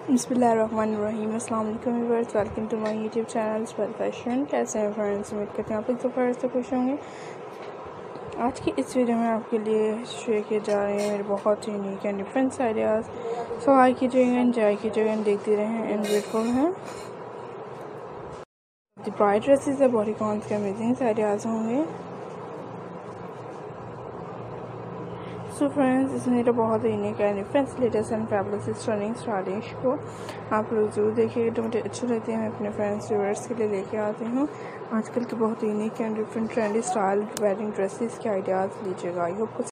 बिस्मिल्लाहिर्रहमानिर्रहीम। अस्सलाम वालेकुम viewers, welcome to my YouTube channel spell fashion. कैसे हैं फ्रेंड्स? उम्मीद करते हैं आप लोग दोपहर से खुश होंगे। आज की इस वीडियो में आपके लिए शेयर किए जा रहे हैं मेरे बहुत ही unique and different ideas. So like कीजिएगा, एंजॉय कीजिएगा एंड देखते रहें एंड ब्यूटीफुल हैं। द ब्राइड ड्रेसेस है, बॉडी कॉन्स के अमेजिंग आइडियाज़ होंगे। सो फ्रेंड्स, इस मेरा बहुत ही unique and different latest and fabulous stunning stylish को आप लोग जरूर देखिएगा। तो मुझे अच्छे लगते हैं, मैं अपने फ्रेंड्स व्यूअर्स के लिए लेके आती हूँ आजकल के बहुत unique and different trendy style wedding dresses के आइडियाज़ लीजिएगा। I hope